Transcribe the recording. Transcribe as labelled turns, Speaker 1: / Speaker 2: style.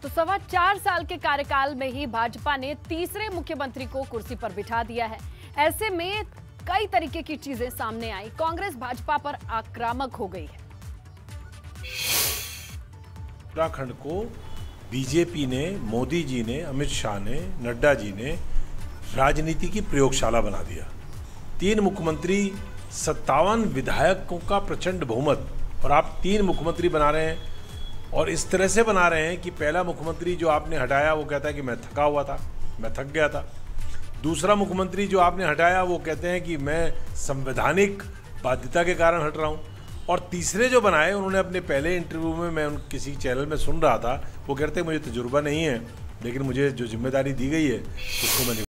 Speaker 1: तो 4.25 साल के कार्यकाल में ही भाजपा ने तीसरे मुख्यमंत्री को कुर्सी पर बिठा दिया है। ऐसे में कई तरीके की चीजें सामने आई। कांग्रेस भाजपा पर आक्रामक हो गई है।
Speaker 2: उत्तराखंड को बीजेपी ने, मोदी जी ने, अमित शाह ने, नड्डा जी ने राजनीति की प्रयोगशाला बना दिया। 3 मुख्यमंत्री, 57 विधायकों का प्रचंड बहुमत, और आप 3 मुख्यमंत्री बना रहे हैं। और इस तरह से बना रहे हैं कि पहला मुख्यमंत्री जो आपने हटाया वो कहता है कि मैं थका हुआ था, मैं थक गया था। दूसरा मुख्यमंत्री जो आपने हटाया वो कहते हैं कि मैं संवैधानिक बाध्यता के कारण हट रहा हूँ। और तीसरे जो बनाए, उन्होंने अपने पहले इंटरव्यू में, मैं किसी चैनल में सुन रहा था, वो कहते हैं मुझे तजुर्बा नहीं है, लेकिन मुझे जो जिम्मेदारी दी गई है उसको मैंने